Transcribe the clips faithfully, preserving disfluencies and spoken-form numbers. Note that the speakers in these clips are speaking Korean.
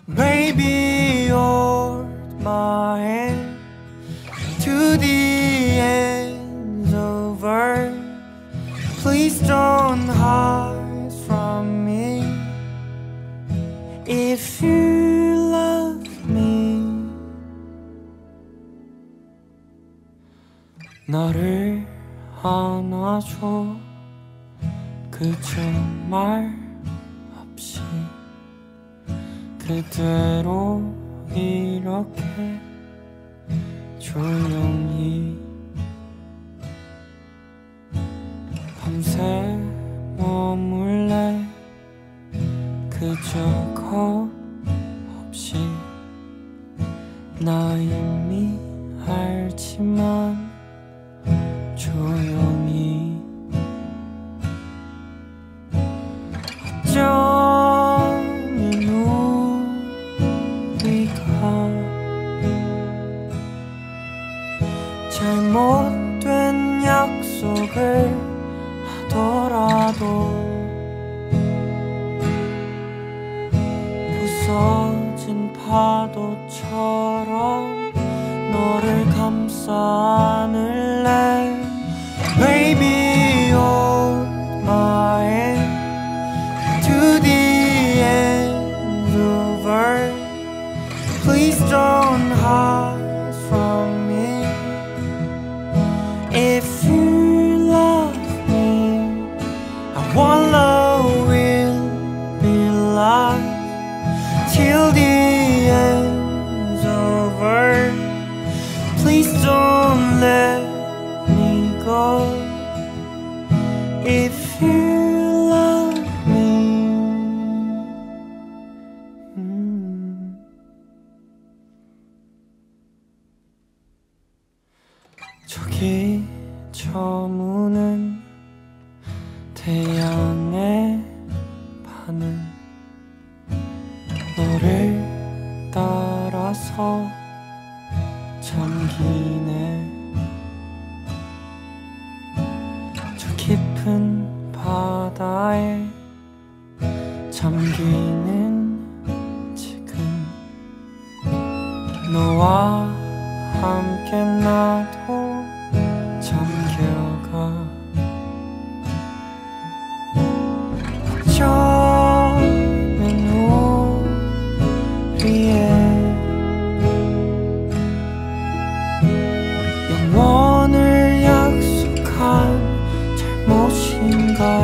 Baby, hold my hand to the end of earth. Please don't hide from me. If you love me, 나를 안아줘. 그저 말 없이 그대로 이렇게 조용히 밤새 머물래. 그저 겁 없이 나 이미 알지만 조용히 어쩌면 우리가 잘못된 약속을 하더라도 부서진 파도처럼 너를 감싸 안을래. Baby, hold my hand to the end of earth. Please don't hide from me. If you love me, I want love will be life till the end of earth. Please don't let me go. If you love me. 음. 저기 저 문은 태양의 반은 너를 따라서 잠기네. 저 깊은 바다에 잠기는 지금 너와 함께 나도 잠겨가. 어쩌면 우리의 영원을 약속한 잘못인가.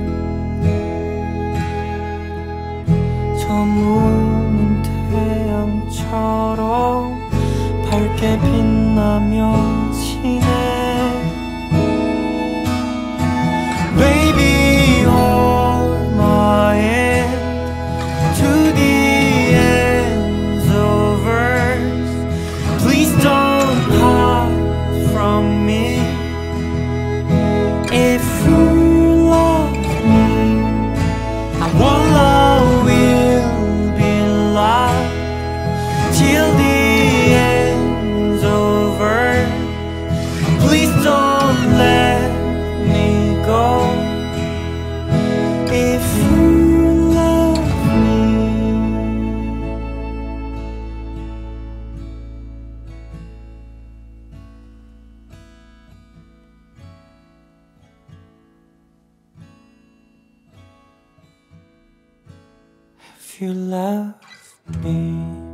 저무는 태양처럼 밝게 빛나며 지네. Baby, hold my hand to the ends of earth. Please don't hide from me. If you love me, I want love will be life till the ends of earth. Please don't let me go. If you love me. If you love me.